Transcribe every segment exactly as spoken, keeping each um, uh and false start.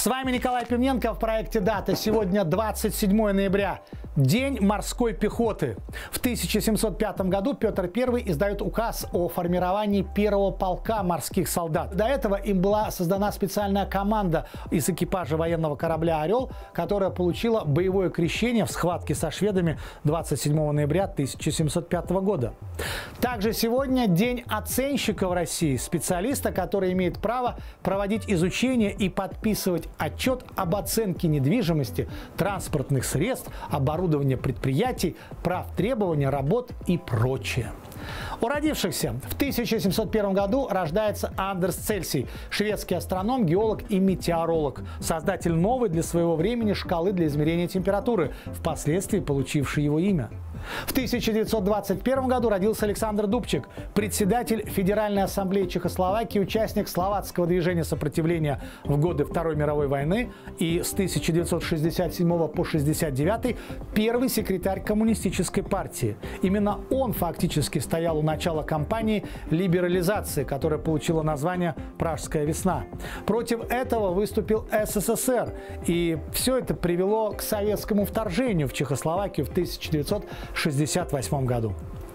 С вами Николай Пивненко в проекте «Дата». Сегодня двадцать седьмое ноября. День морской пехоты. В тысяча семьсот пятом году Петр Первый издает указ о формировании первого полка морских солдат. До этого им была создана специальная команда из экипажа военного корабля «Орел», которая получила боевое крещение в схватке со шведами двадцать седьмого ноября тысяча семьсот пятого года. Также сегодня день оценщика в России, специалиста, который имеет право проводить изучение и подписывать отчет об оценке недвижимости, транспортных средств, оборудования предприятий, прав требования, работ и прочее. У родившихся в тысяча семьсот первом году рождается Андерс Цельсий, шведский астроном, геолог и метеоролог, создатель новой для своего времени шкалы для измерения температуры, впоследствии получивший его имя. В тысяча девятьсот двадцать первом году родился Александр Дубчик, председатель Федеральной ассамблеи Чехословакии, участник словацкого движения сопротивления в годы Второй мировой войны и с тысяча девятьсот шестьдесят седьмого по шестьдесят девятый первый секретарь коммунистической партии. Именно он фактически стоял у начала кампании либерализации, которая получила название «Пражская весна». Против этого выступил СССР, и все это привело к советскому вторжению в Чехословакию в тысяча девятьсот шестьдесят восьмом году.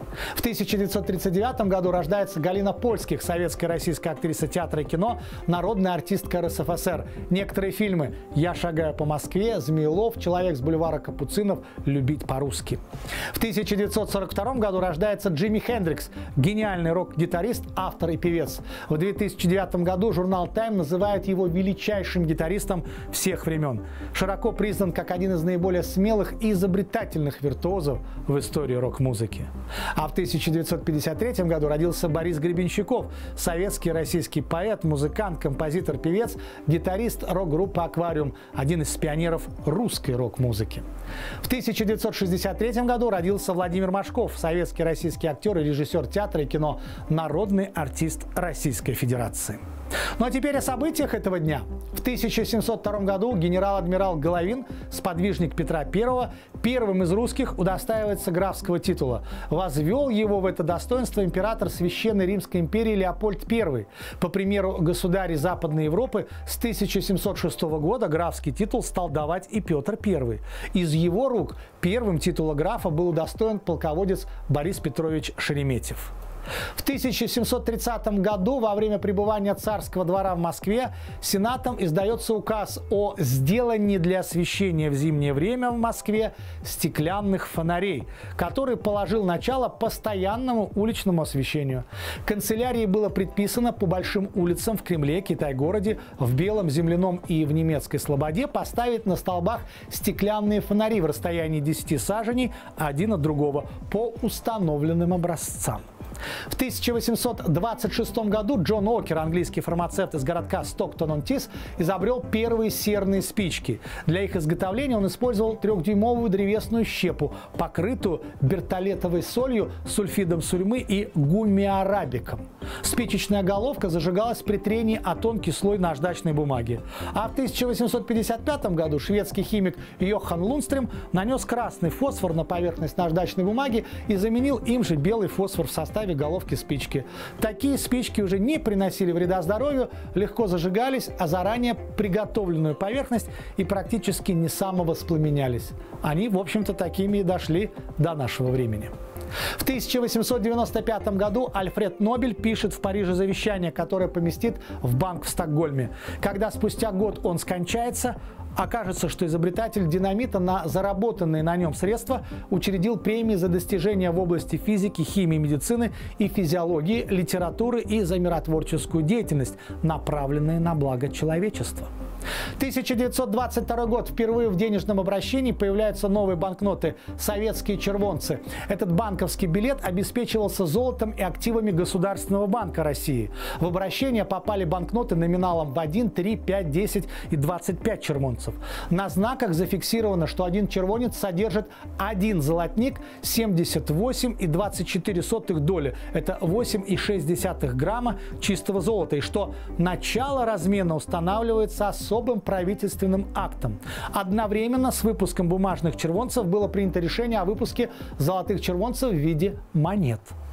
В тысяча девятьсот тридцать девятом году рождается Галина Польских, советская и российская актриса театра и кино, народная артистка РСФСР. Некоторые фильмы «Я шагаю по Москве», «Змеелов», «Человек с бульвара Капуцинов», «Любить по-русски». В тысяча девятьсот сорок втором году рождается Джимми Хендрикс, гениальный рок-гитарист, автор и певец. В две тысячи девятом году журнал Time называет его величайшим гитаристом всех времен. Широко признан как один из наиболее смелых и изобретательных виртуозов в истории рок-музыки. А в тысяча девятьсот пятьдесят третьем году родился Борис Гребенщиков, советский и российский поэт, музыкант, композитор, певец, гитарист рок-группы «Аквариум», один из пионеров русской рок-музыки. В тысяча девятьсот шестьдесят третьем году родился Владимир Машков, советский и российский актер и режиссер театра и кино, народный артист Российской Федерации. Ну а теперь о событиях этого дня. В тысяча семьсот втором году генерал-адмирал Головин, сподвижник Петра Первого, первым из русских удостаивается графского титула. Возвел его в это достоинство император Священной Римской империи Леопольд Первый. По примеру государей Западной Европы, с тысяча семьсот шестого года графский титул стал давать и Петр Первый. Из его рук первым титула графа был удостоен полководец Борис Петрович Шереметьев. В тысяча семьсот тридцатом году во время пребывания царского двора в Москве Сенатом издается указ о сделании для освещения в зимнее время в Москве стеклянных фонарей, который положил начало постоянному уличному освещению. Канцелярии было предписано по большим улицам в Кремле, Китай-городе, в Белом, Земляном и в Немецкой Слободе поставить на столбах стеклянные фонари в расстоянии десяти саженей один от другого по установленным образцам. В тысяча восемьсот двадцать шестом году Джон Окер, английский фармацевт из городка Стоктон-он-Тис, изобрел первые серные спички. Для их изготовления он использовал трехдюймовую древесную щепу, покрытую бертолетовой солью, сульфидом сурьмы и гумиарабиком. Спичечная головка зажигалась при трении о тонкий слой наждачной бумаги. А в тысяча восемьсот пятьдесят пятом году шведский химик Йохан Лундстрем нанес красный фосфор на поверхность наждачной бумаги и заменил им же белый фосфор в составе головки спички. Такие спички уже не приносили вреда здоровью, легко зажигались, а заранее приготовленную поверхность и практически не самовоспламенялись. Они, в общем-то, такими и дошли до нашего времени. В тысяча восемьсот девяносто пятом году Альфред Нобель пишет в Париже завещание, которое поместит в банк в Стокгольме. Когда спустя год он скончается, окажется, что изобретатель динамита на заработанные на нем средства учредил премии за достижения в области физики, химии, медицины и физиологии, литературы и за миротворческую деятельность, направленные на благо человечества. тысяча девятьсот двадцать второй год. Впервые в денежном обращении появляются новые банкноты «Советские червонцы». Этот банковский билет обеспечивался золотом и активами Государственного банка России. В обращение попали банкноты номиналом в один, три, пять, десять и двадцать пять червонцев. На знаках зафиксировано, что один червонец содержит один золотник, семьдесят восемь и двадцать четыре сотых доли. Это восемь и шесть десятых грамма чистого золота. И что начало размена устанавливается особым правительственным актом. Одновременно с выпуском бумажных червонцев было принято решение о выпуске золотых червонцев в виде монет.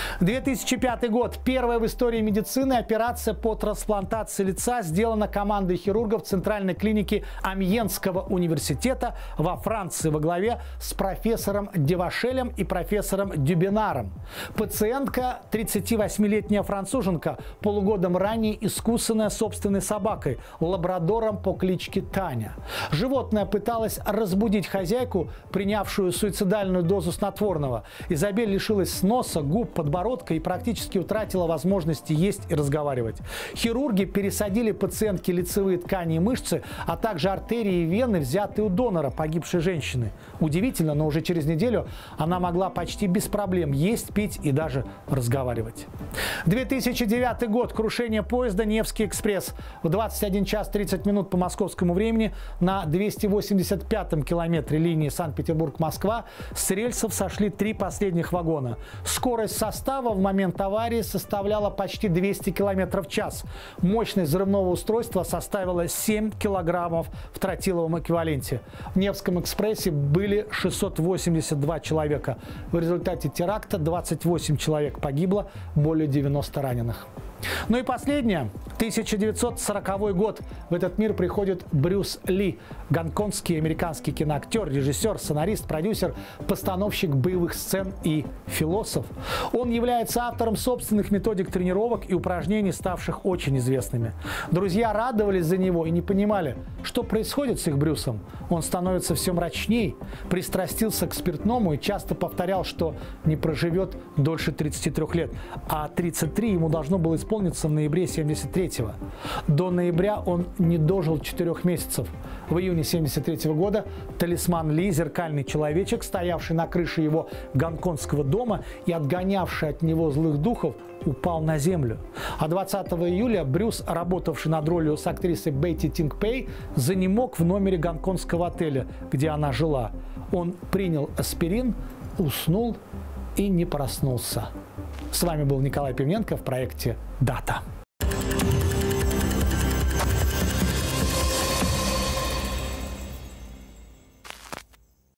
две тысячи пятый год. Первая в истории медицины операция по трансплантации лица сделана командой хирургов Центральной клиники Амьенского университета во Франции во главе с профессором Девашелем и профессором Дюбенаром. Пациентка – тридцативосьмилетняя француженка, полугодом ранее искусанная собственной собакой, лабрадором по кличке Таня. Животное пыталось разбудить хозяйку, принявшую суицидальную дозу снотворного. Изабель лишилась носа, губ, подбородка и практически утратила возможности есть и разговаривать. Хирурги пересадили пациентке лицевые ткани и мышцы, а также артерии и вены, взятые у донора, погибшей женщины. Удивительно, но уже через неделю она могла почти без проблем есть, пить и даже разговаривать. две тысячи девятый год. Крушение поезда «Невский экспресс». В двадцать один час тридцать минут по московскому времени на двести восемьдесят пятом километре линии Санкт-Петербург-Москва с рельсов сошли три последних вагона. Скорость состава в момент аварии составляла почти двести километров в час. Мощность взрывного устройства составила семь килограммов в тротиловом эквиваленте. В Невском экспрессе были шестьсот восемьдесят два человека. В результате теракта двадцать восемь человек погибло, более девяноста раненых. Ну и последнее. тысяча девятьсот сороковой год. В этот мир приходит Брюс Ли. Гонконгский американский киноактер, режиссер, сценарист, продюсер, постановщик боевых сцен и философ. Он является автором собственных методик тренировок и упражнений, ставших очень известными. Друзья радовались за него и не понимали, что происходит с их Брюсом. Он становится все мрачней, пристрастился к спиртному и часто повторял, что не проживет дольше тридцати трёх лет. А тридцать три ему должно было исполниться в ноябре семьдесят третьего. До ноября он не дожил четырех месяцев. В июне семьдесят третьего года талисман Ли, зеркальный человечек, стоявший на крыше его гонконгского дома и отгонявший от него злых духов, упал на землю. А двадцатого июля Брюс, работавший над ролью с актрисой Бетти Тинг Пэй, занемог в номере гонконгского отеля, где она жила. Он принял аспирин, уснул и не проснулся. С вами был Николай Пивненко в проекте «Дата».